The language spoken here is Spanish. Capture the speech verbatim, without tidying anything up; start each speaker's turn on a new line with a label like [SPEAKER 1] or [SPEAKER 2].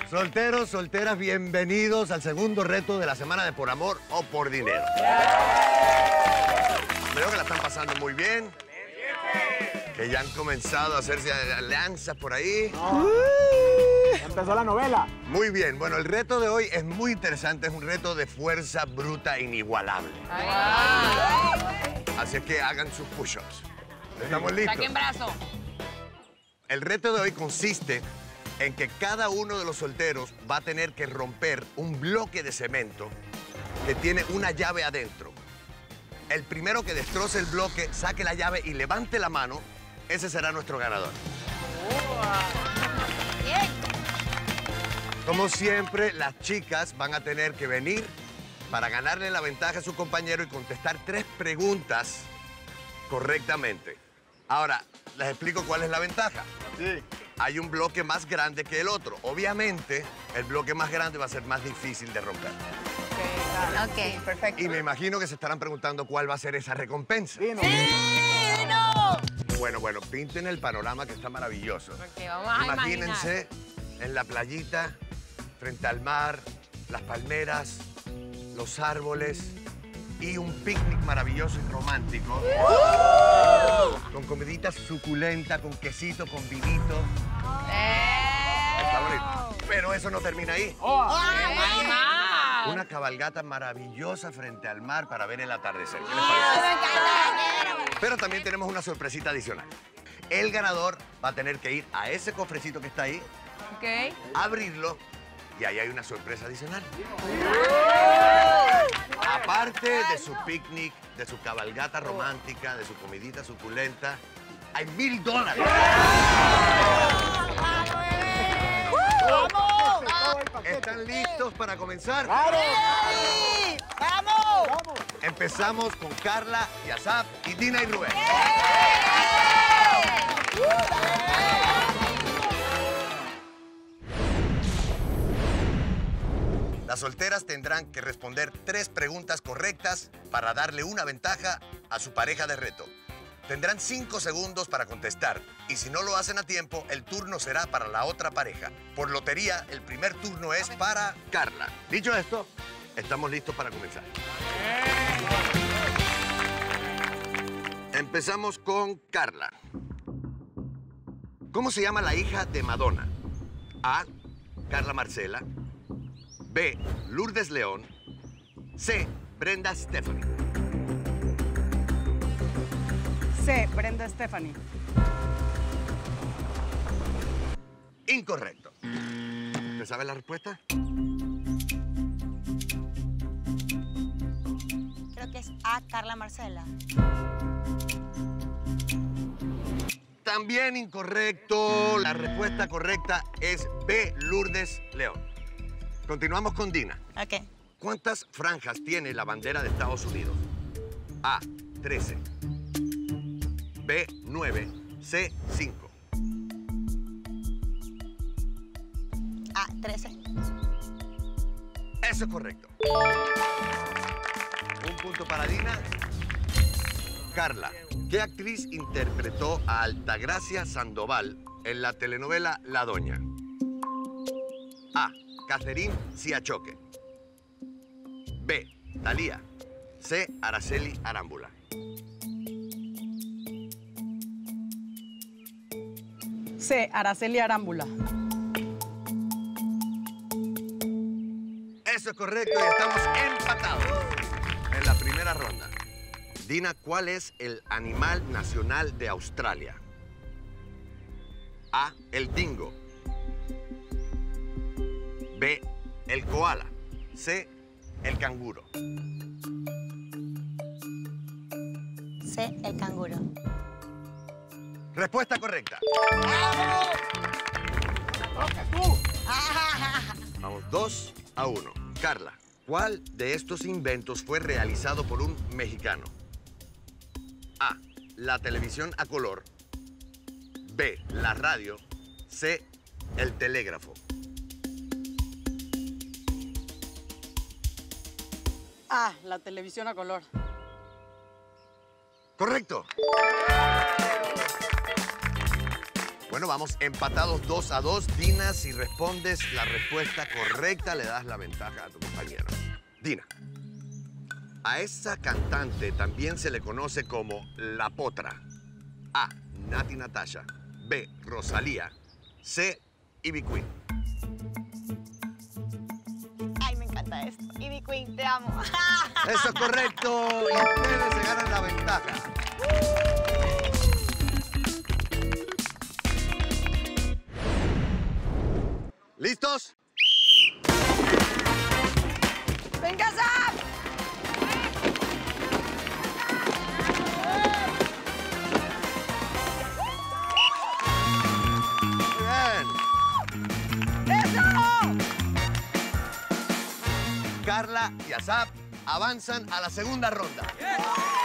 [SPEAKER 1] Solteros, solteras, bienvenidos al segundo reto de la semana de Por Amor o Por Dinero. Creo que la están pasando muy bien. Que ya han comenzado a hacerse alianzas por ahí.
[SPEAKER 2] No. Ya empezó la novela.
[SPEAKER 1] Muy bien. Bueno, el reto de hoy es muy interesante. Es un reto de fuerza bruta inigualable. Así es que hagan sus push-ups. ¿Estamos listos?
[SPEAKER 3] Saquen brazo.
[SPEAKER 1] El reto de hoy consiste en que cada uno de los solteros va a tener que romper un bloque de cemento que tiene una llave adentro. El primero que destroce el bloque, saque la llave y levante la mano, ese será nuestro ganador.
[SPEAKER 3] Bien.
[SPEAKER 1] Como siempre, las chicas van a tener que venir para ganarle la ventaja a su compañero y contestar tres preguntas correctamente. Ahora, les explico cuál es la ventaja.
[SPEAKER 2] Sí.
[SPEAKER 1] Hay un bloque más grande que el otro. Obviamente, el bloque más grande va a ser más difícil de romper.
[SPEAKER 3] Ok, perfecto.
[SPEAKER 1] Y me imagino que se estarán preguntando cuál va a ser esa recompensa.
[SPEAKER 2] Sí, no.
[SPEAKER 3] ¡Sí, no!
[SPEAKER 1] Bueno, bueno, pinten el panorama que está maravilloso.
[SPEAKER 3] Ok, vamos a
[SPEAKER 1] Imagínense en la playita, frente al mar, las palmeras, los árboles y un picnic maravilloso y romántico.
[SPEAKER 3] ¡Uh!
[SPEAKER 1] Con comidita suculenta, con quesito, con vinito.
[SPEAKER 3] ¡Eh!
[SPEAKER 1] Está bonito. Pero eso no termina ahí.
[SPEAKER 2] Oh.
[SPEAKER 1] Una cabalgata maravillosa frente al mar para ver el atardecer. ¿Qué les parece? Pero también tenemos una sorpresita adicional. El ganador va a tener que ir a ese cofrecito que está ahí,
[SPEAKER 3] Ok.
[SPEAKER 1] abrirlo, y ahí hay una sorpresa adicional. Aparte de su picnic, de su cabalgata romántica, de su comidita suculenta, hay mil dólares. ¿Están listos para comenzar?
[SPEAKER 2] ¡Claro!
[SPEAKER 3] ¡Vamos!
[SPEAKER 2] ¡Vamos!
[SPEAKER 1] Empezamos con Carla y Asaf y Dina y Rubén. Las solteras tendrán que responder tres preguntas correctas para darle una ventaja a su pareja de reto. Tendrán cinco segundos para contestar y si no lo hacen a tiempo, el turno será para la otra pareja. Por lotería, el primer turno es para Carla. Dicho esto, estamos listos para comenzar. Empezamos con Carla. ¿Cómo se llama la hija de Madonna? A. Carla Marcela. B. Lourdes León. C. Brenda Stephanie.
[SPEAKER 4] C. Brenda Stephanie.
[SPEAKER 1] Incorrecto. ¿Usted sabe la respuesta?
[SPEAKER 5] Creo que es A, Carla Marcela.
[SPEAKER 1] También incorrecto. La respuesta correcta es B. Lourdes León. Continuamos con Dina.
[SPEAKER 5] Ok.
[SPEAKER 1] ¿Cuántas franjas tiene la bandera de Estados Unidos? A. trece. B. nueve. C. cinco.
[SPEAKER 5] A, trece.
[SPEAKER 1] Eso es correcto. Un punto para Dina. Carla, ¿qué actriz interpretó a Altagracia Sandoval en la telenovela La Doña? A. Catherine Siachoque. B. Thalía. C. Araceli Arámbula.
[SPEAKER 4] C. Araceli Arámbula.
[SPEAKER 1] Eso es correcto y estamos empatados en la primera ronda. Dina, ¿cuál es el animal nacional de Australia? A. El dingo. B. El koala. C. El canguro.
[SPEAKER 5] C, el canguro.
[SPEAKER 1] Respuesta correcta. Vamos, dos a uno. Carla, ¿cuál de estos inventos fue realizado por un mexicano? A. La televisión a color. B. La radio. C. El telégrafo.
[SPEAKER 4] A. La televisión a color.
[SPEAKER 1] Correcto. Bueno, vamos empatados dos a dos. Dina, si respondes la respuesta correcta, le das la ventaja a tu compañero. Dina, a esa cantante también se le conoce como La Potra. A, Nati Natasha. B, Rosalía. C, Ivy Queen.
[SPEAKER 5] Ay, me encanta esto. Ivy Queen, te amo.
[SPEAKER 1] Eso es correcto. Y ustedes se ganan la ventaja. ¿Listos?
[SPEAKER 4] ¡Venga, Zap!
[SPEAKER 1] Muy bien.
[SPEAKER 4] ¡Eso!
[SPEAKER 1] Carla y Asap avanzan a la segunda ronda.